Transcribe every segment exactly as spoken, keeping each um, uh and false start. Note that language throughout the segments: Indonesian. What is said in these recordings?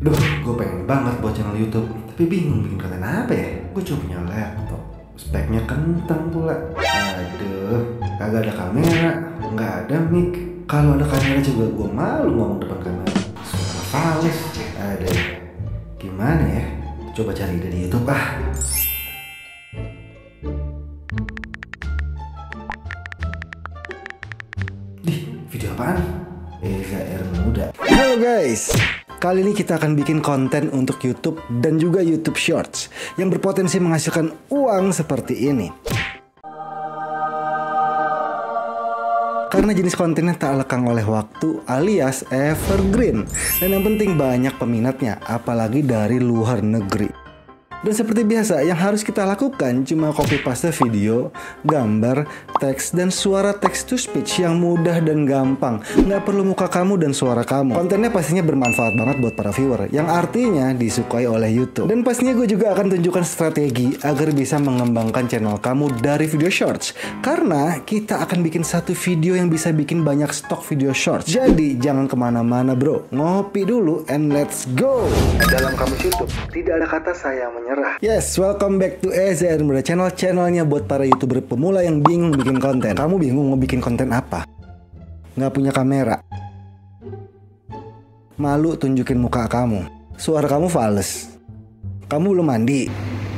Duh, gue pengen banget buat channel YouTube, tapi bingung bikin konten apa ya. Gue cuma punya laptop, speknya kentang pula. Aduh, kagak ada kamera, nggak ada mic. Kalau ada kamera juga gue malu ngomong depan kamera. Suara fals. Aduh, gimana ya? Coba cari ide di YouTube ah. Di video apaan? Eza R Muda. Halo guys, kali ini kita akan bikin konten untuk YouTube dan juga YouTube Shorts yang berpotensi menghasilkan uang seperti ini. Karena jenis kontennya tak lekang oleh waktu alias evergreen, dan yang penting banyak peminatnya, apalagi dari luar negeri. Dan seperti biasa, yang harus kita lakukan cuma copy paste video, gambar, teks, dan suara text to speech yang mudah dan gampang. Nggak perlu muka kamu dan suara kamu. Kontennya pastinya bermanfaat banget buat para viewer, yang artinya disukai oleh YouTube. Dan pastinya gue juga akan tunjukkan strategi agar bisa mengembangkan channel kamu dari video shorts. Karena kita akan bikin satu video yang bisa bikin banyak stok video shorts. Jadi jangan kemana-mana bro, ngopi dulu and let's go. Dalam kamus YouTube, tidak ada kata saya menyerah. Yes, welcome back to Eza R Muda Channel, channelnya buat para YouTuber pemula yang bingung bikin konten. Kamu bingung mau bikin konten apa? Nggak punya kamera, malu tunjukin muka kamu, suara kamu fals, kamu belum mandi.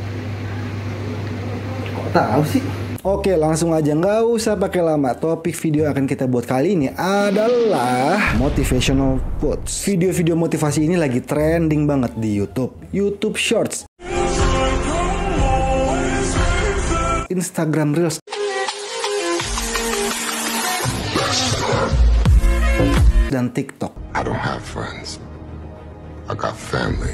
Kok tahu sih? Oke, langsung aja, nggak usah pakai lama. Topik video yang akan kita buat kali ini adalah motivational quotes. Video-video motivasi ini lagi trending banget di YouTube, YouTube Shorts, Instagram Reels, dan TikTok. I don't have friends. I got family.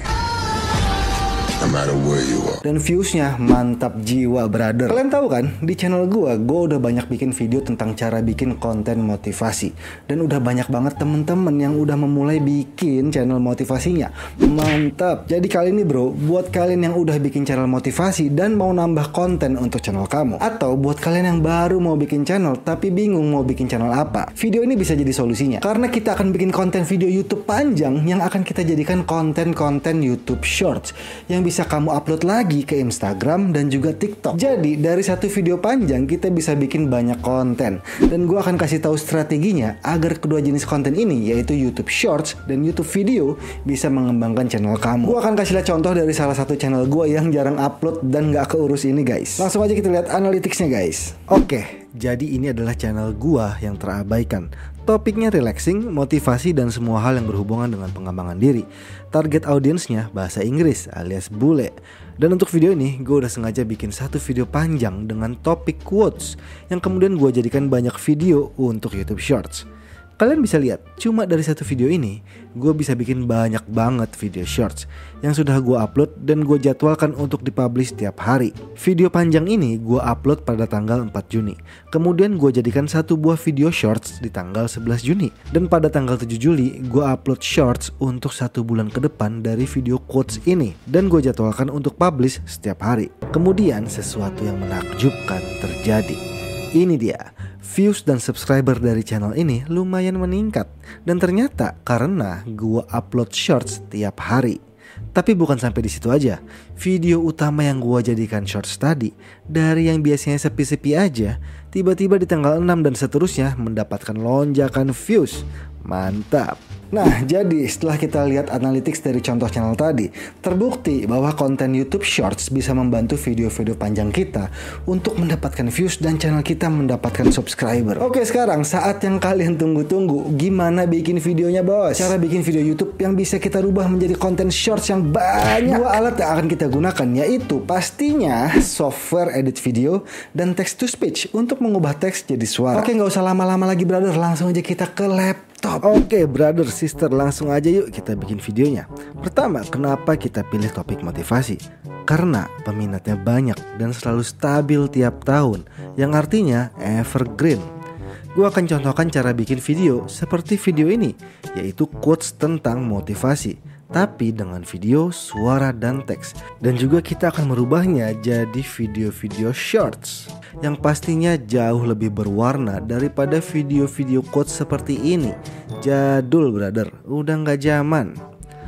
No matter where you are. Dan viewsnya mantap jiwa brother. Kalian tahu kan, di channel gue, gue udah banyak bikin video tentang cara bikin konten motivasi. Dan udah banyak banget temen-temen yang udah memulai bikin channel motivasinya. Mantap. Jadi kali ini bro, buat kalian yang udah bikin channel motivasi dan mau nambah konten untuk channel kamu, atau buat kalian yang baru mau bikin channel tapi bingung mau bikin channel apa, video ini bisa jadi solusinya. Karena kita akan bikin konten video YouTube panjang yang akan kita jadikan konten-konten YouTube Shorts yang bisa bisa kamu upload lagi ke Instagram dan juga TikTok. Jadi dari satu video panjang kita bisa bikin banyak konten. Dan gue akan kasih tahu strateginya agar kedua jenis konten ini, yaitu YouTube Shorts dan YouTube Video, bisa mengembangkan channel kamu. Gue akan kasih lihat contoh dari salah satu channel gue yang jarang upload dan gak keurus ini guys. Langsung aja kita lihat analyticsnya guys. Oke, jadi ini adalah channel gue yang terabaikan. Topiknya relaxing, motivasi, dan semua hal yang berhubungan dengan pengembangan diri. Target audiensnya bahasa Inggris alias bule. Dan untuk video ini, gue udah sengaja bikin satu video panjang dengan topik quotes yang kemudian gue jadikan banyak video untuk YouTube Shorts. Kalian bisa lihat, cuma dari satu video ini, gue bisa bikin banyak banget video shorts yang sudah gue upload dan gue jadwalkan untuk dipublish setiap hari. Video panjang ini gue upload pada tanggal empat Juni. Kemudian gue jadikan satu buah video shorts di tanggal sebelas Juni. Dan pada tanggal tujuh Juli, gue upload shorts untuk satu bulan ke depan dari video quotes ini. Dan gue jadwalkan untuk publish setiap hari. Kemudian sesuatu yang menakjubkan terjadi. Ini dia, views dan subscriber dari channel ini lumayan meningkat. Dan ternyata karena gue upload shorts tiap hari. Tapi bukan sampai di situ aja. Video utama yang gue jadikan shorts tadi, dari yang biasanya sepi-sepi aja, tiba-tiba di tanggal enam dan seterusnya mendapatkan lonjakan views. Mantap. Nah, jadi setelah kita lihat analytics dari contoh channel tadi, terbukti bahwa konten YouTube Shorts bisa membantu video-video panjang kita untuk mendapatkan views dan channel kita mendapatkan subscriber. Oke, sekarang saat yang kalian tunggu-tunggu, gimana bikin videonya bos? Cara bikin video YouTube yang bisa kita rubah menjadi konten Shorts yang banyak. Dua alat yang akan kita gunakan yaitu pastinya software edit video dan text to speech untuk mengubah teks jadi suara. Oke, nggak usah lama-lama lagi brother, langsung aja kita ke laptop. Oke brother sister, langsung aja yuk kita bikin videonya. Pertama, kenapa kita pilih topik motivasi? Karena peminatnya banyak dan selalu stabil tiap tahun, yang artinya evergreen. Gue akan contohkan cara bikin video seperti video ini, yaitu quotes tentang motivasi, tapi dengan video, suara, dan teks. Dan juga kita akan merubahnya jadi video-video shorts yang pastinya jauh lebih berwarna daripada video-video quotes seperti ini. Jadul brother, udah gak zaman.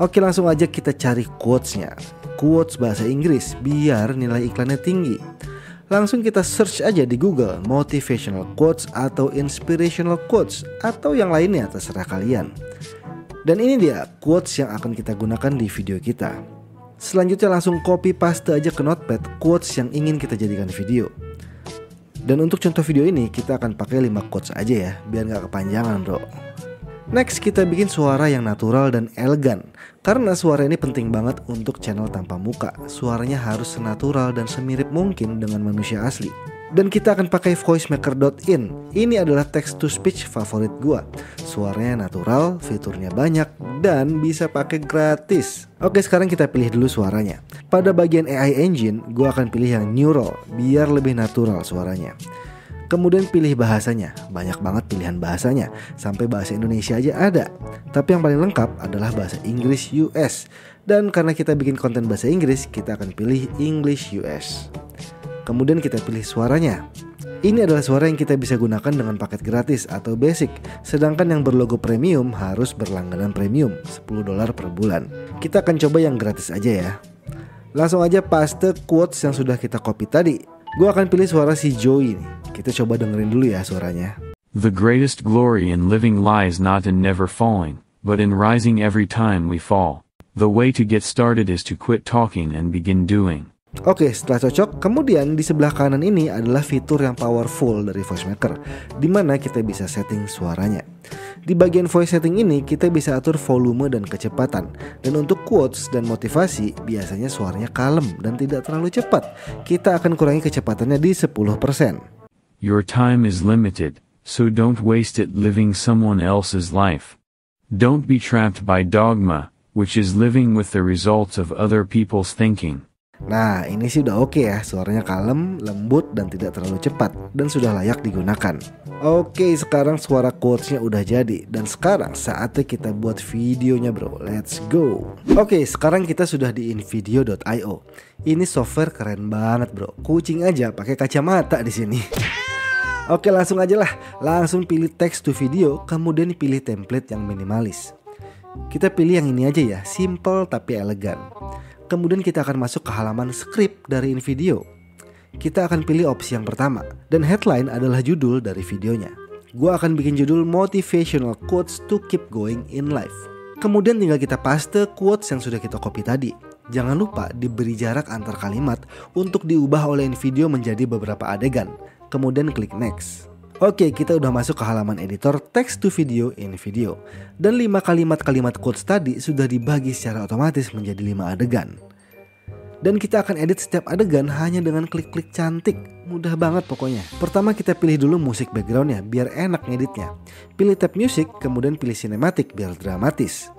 Oke, langsung aja kita cari quotes-nya. Quotes bahasa Inggris biar nilai iklannya tinggi. Langsung kita search aja di Google motivational quotes atau inspirational quotes atau yang lainnya, terserah kalian. Dan ini dia quotes yang akan kita gunakan di video kita. Selanjutnya langsung copy paste aja ke notepad quotes yang ingin kita jadikan video. Dan untuk contoh video ini kita akan pakai lima quotes aja ya, biar gak kepanjangan bro. Next kita bikin suara yang natural dan elegan. Karena suara ini penting banget untuk channel tanpa muka. Suaranya harus senatural dan semirip mungkin dengan manusia asli. Dan kita akan pakai voicemaker dot in. Ini adalah text to speech favorit gua. Suaranya natural, fiturnya banyak, dan bisa pakai gratis. Oke, sekarang kita pilih dulu suaranya. Pada bagian A I engine, gua akan pilih yang neural biar lebih natural suaranya. Kemudian pilih bahasanya, banyak banget pilihan bahasanya, sampai bahasa Indonesia aja ada. Tapi yang paling lengkap adalah bahasa Inggris U S. Dan karena kita bikin konten bahasa Inggris, kita akan pilih English U S. Kemudian kita pilih suaranya. Ini adalah suara yang kita bisa gunakan dengan paket gratis atau basic. Sedangkan yang berlogo premium harus berlangganan premium, sepuluh dolar per bulan. Kita akan coba yang gratis aja ya. Langsung aja paste quotes yang sudah kita copy tadi. Gue akan pilih suara si Joey nih. Kita coba dengerin dulu ya suaranya. The greatest glory in living lies not in never falling, but in rising every time we fall. The way to get started is to quit talking and begin doing. Oke, setelah cocok, kemudian di sebelah kanan ini adalah fitur yang powerful dari voicemaker, di mana kita bisa setting suaranya. Di bagian voice setting ini kita bisa atur volume dan kecepatan. Dan untuk quotes dan motivasi biasanya suaranya kalem dan tidak terlalu cepat. Kita akan kurangi kecepatannya di sepuluh persen. Your time is limited, so don't waste it living someone else's life. Don't be trapped by dogma, which is living with the results of other people's thinking. Nah, ini sih udah oke ya, suaranya kalem, lembut, dan tidak terlalu cepat, dan sudah layak digunakan. Oke, sekarang suara quotesnya udah jadi, dan sekarang saatnya kita buat videonya bro, let's go. Oke, sekarang kita sudah di invideo dot i o. Ini software keren banget bro, kucing aja pakai kacamata di sini. Oke, langsung aja lah, langsung pilih text to video, kemudian pilih template yang minimalis. Kita pilih yang ini aja ya, simple tapi elegan. Kemudian kita akan masuk ke halaman script dari InVideo. Kita akan pilih opsi yang pertama, dan headline adalah judul dari videonya. Gua akan bikin judul Motivational Quotes to Keep Going in Life. Kemudian tinggal kita paste quotes yang sudah kita copy tadi. Jangan lupa diberi jarak antar kalimat untuk diubah oleh InVideo menjadi beberapa adegan. Kemudian klik next. Oke, kita udah masuk ke halaman editor text to video InVideo. Dan lima kalimat-kalimat quotes tadi sudah dibagi secara otomatis menjadi lima adegan. Dan kita akan edit setiap adegan hanya dengan klik-klik cantik. Mudah banget pokoknya. Pertama kita pilih dulu musik backgroundnya biar enak ngeditnya. Pilih tab music, kemudian pilih cinematic biar dramatis.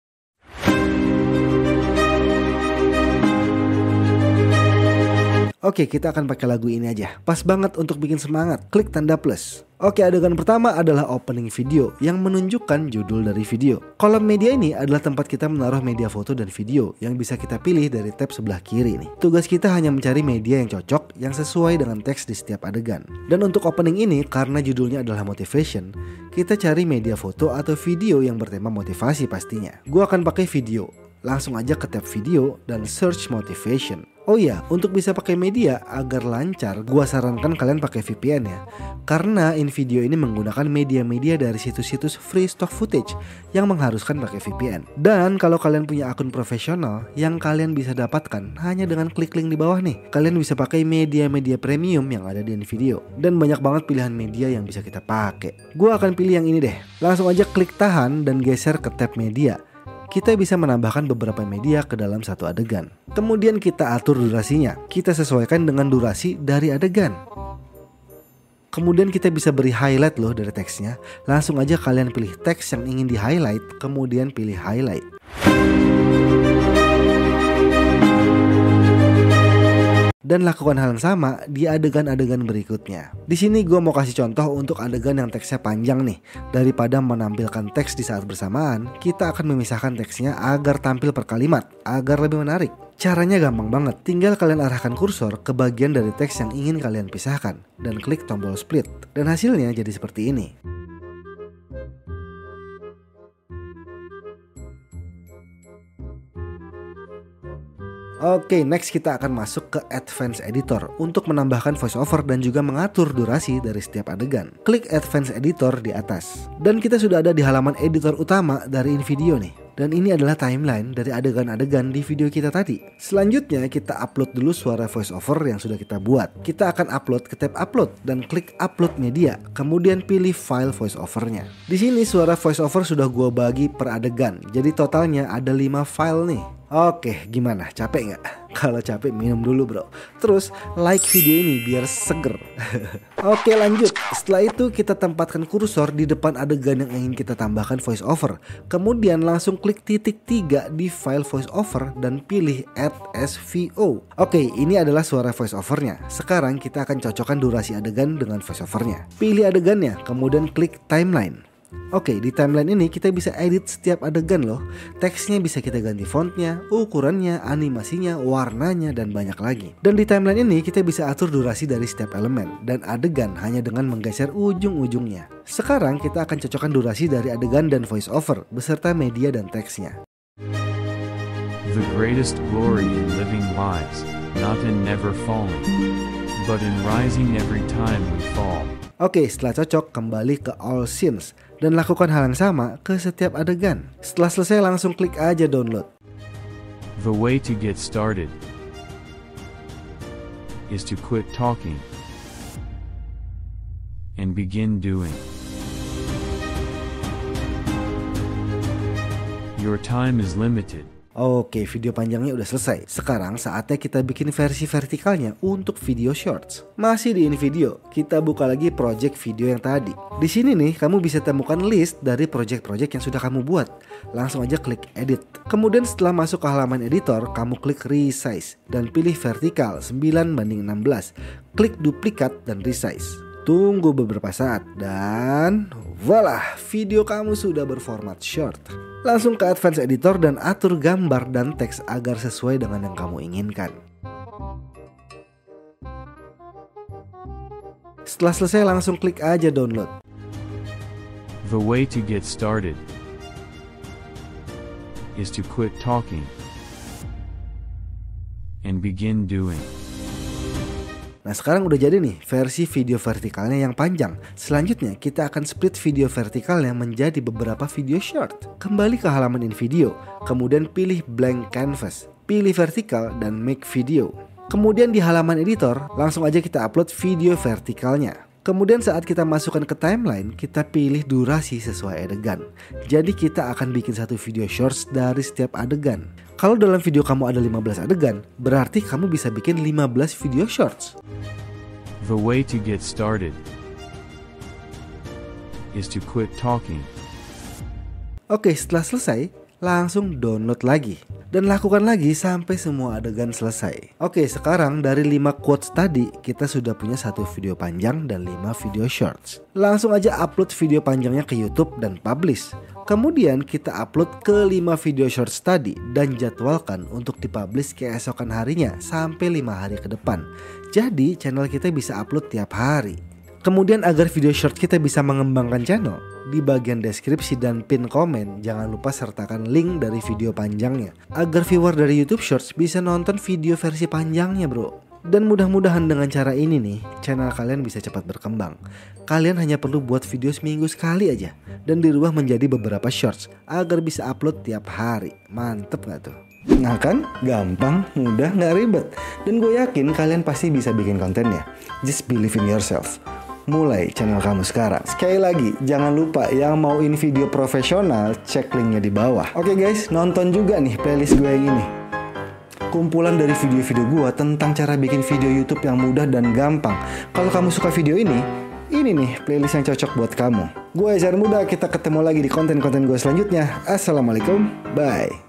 Oke, kita akan pakai lagu ini aja. Pas banget untuk bikin semangat. Klik tanda plus. Oke, adegan pertama adalah opening video yang menunjukkan judul dari video. Kolom media ini adalah tempat kita menaruh media foto dan video yang bisa kita pilih dari tab sebelah kiri nih. Tugas kita hanya mencari media yang cocok yang sesuai dengan teks di setiap adegan. Dan untuk opening ini, karena judulnya adalah motivation, kita cari media foto atau video yang bertema motivasi pastinya. Gua akan pakai video. Langsung aja ke tab video dan search motivation. Oh iya, untuk bisa pakai media agar lancar, gua sarankan kalian pakai V P N ya. Karena InVideo ini menggunakan media-media dari situs-situs free stock footage yang mengharuskan pakai V P N. Dan kalau kalian punya akun profesional, yang kalian bisa dapatkan hanya dengan klik link di bawah nih. Kalian bisa pakai media-media premium yang ada di InVideo. Dan banyak banget pilihan media yang bisa kita pakai. Gua akan pilih yang ini deh. Langsung aja klik tahan dan geser ke tab media. Kita bisa menambahkan beberapa media ke dalam satu adegan. Kemudian kita atur durasinya. Kita sesuaikan dengan durasi dari adegan. Kemudian kita bisa beri highlight loh dari teksnya. Langsung aja kalian pilih teks yang ingin di highlight, kemudian pilih highlight. Dan lakukan hal yang sama di adegan-adegan berikutnya. Di sini gue mau kasih contoh untuk adegan yang teksnya panjang nih. Daripada menampilkan teks di saat bersamaan, kita akan memisahkan teksnya agar tampil per kalimat, agar lebih menarik. Caranya gampang banget, tinggal kalian arahkan kursor ke bagian dari teks yang ingin kalian pisahkan, dan klik tombol split. Dan hasilnya jadi seperti ini. Oke, next kita akan masuk ke Advanced Editor untuk menambahkan voiceover dan juga mengatur durasi dari setiap adegan. Klik Advanced Editor di atas. Dan kita sudah ada di halaman editor utama dari InVideo nih. Dan ini adalah timeline dari adegan-adegan di video kita tadi. Selanjutnya kita upload dulu suara voiceover yang sudah kita buat. Kita akan upload ke tab upload dan klik upload media. Kemudian pilih file voiceovernya. Di sini suara voiceover sudah gua bagi per adegan. Jadi totalnya ada lima file nih. Oke, gimana? Capek nggak? Kalau capek minum dulu bro. Terus like video ini biar seger. Oke lanjut. Setelah itu kita tempatkan kursor di depan adegan yang ingin kita tambahkan voiceover. Kemudian langsung klik titik tiga di file voiceover dan pilih add as V O. Oke, ini adalah suara voiceovernya. Sekarang kita akan cocokkan durasi adegan dengan voiceovernya. Pilih adegannya, kemudian klik timeline. Oke, di timeline ini kita bisa edit setiap adegan loh. Teksnya bisa kita ganti fontnya, ukurannya, animasinya, warnanya, dan banyak lagi. Dan di timeline ini kita bisa atur durasi dari setiap elemen dan adegan hanya dengan menggeser ujung-ujungnya. Sekarang kita akan cocokkan durasi dari adegan dan voiceover beserta media dan teksnya. The greatest glory in living lies, not in never falling, but in rising every time we fall. Oke, setelah cocok kembali ke all scenes dan lakukan hal yang sama ke setiap adegan. Setelah selesai langsung klik aja download. The way to get started is to quit talking and begin doing. Your time is limited. Oke, video panjangnya udah selesai. Sekarang saatnya kita bikin versi vertikalnya untuk video shorts. Masih di InVideo, kita buka lagi project video yang tadi. Di sini nih, kamu bisa temukan list dari project-project yang sudah kamu buat. Langsung aja klik edit. Kemudian setelah masuk ke halaman editor, kamu klik resize dan pilih vertikal sembilan banding enam belas. Klik duplikat dan resize. Tunggu beberapa saat dan voila, video kamu sudah berformat short. Langsung ke Advanced Editor dan atur gambar dan teks agar sesuai dengan yang kamu inginkan. Setelah selesai langsung klik aja download. The way to get started is to quit talking and begin doing. Nah sekarang udah jadi nih versi video vertikalnya yang panjang. Selanjutnya kita akan split video vertikalnya menjadi beberapa video short. Kembali ke halaman InVideo, kemudian pilih blank canvas, pilih vertikal dan make video. Kemudian di halaman editor langsung aja kita upload video vertikalnya. Kemudian saat kita masukkan ke timeline, kita pilih durasi sesuai adegan. Jadi kita akan bikin satu video shorts dari setiap adegan. Kalau dalam video kamu ada lima belas adegan, berarti kamu bisa bikin lima belas video shorts. The way to get started is to quit talking. Oke, setelah selesai, langsung download lagi. Dan lakukan lagi sampai semua adegan selesai. Oke, sekarang dari lima quotes tadi, kita sudah punya satu video panjang dan lima video shorts. Langsung aja upload video panjangnya ke YouTube dan publish. Kemudian kita upload ke lima video shorts tadi dan jadwalkan untuk dipublish keesokan harinya sampai lima hari ke depan. Jadi channel kita bisa upload tiap hari. Kemudian agar video short kita bisa mengembangkan channel, di bagian deskripsi dan pin komen jangan lupa sertakan link dari video panjangnya agar viewer dari YouTube Shorts bisa nonton video versi panjangnya bro. Dan mudah-mudahan dengan cara ini nih channel kalian bisa cepat berkembang. Kalian hanya perlu buat video seminggu sekali aja dan dirubah menjadi beberapa shorts agar bisa upload tiap hari. Mantep gak tuh? Nah kan, gampang, mudah, gak ribet. Dan gue yakin kalian pasti bisa bikin kontennya. Just believe in yourself. Mulai channel kamu sekarang. Sekali lagi, jangan lupa yang mau ini video profesional, cek linknya di bawah. Oke guys, nonton juga nih playlist gue yang ini. Kumpulan dari video-video gue tentang cara bikin video YouTube yang mudah dan gampang. Kalau kamu suka video ini, ini nih playlist yang cocok buat kamu. Gue Ezar Muda, kita ketemu lagi di konten-konten gue selanjutnya. Assalamualaikum, bye.